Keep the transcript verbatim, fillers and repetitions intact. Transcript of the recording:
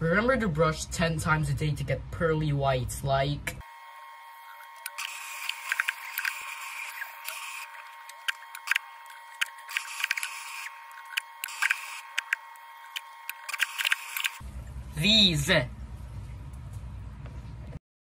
Remember to brush ten times a day to get pearly whites, like... these.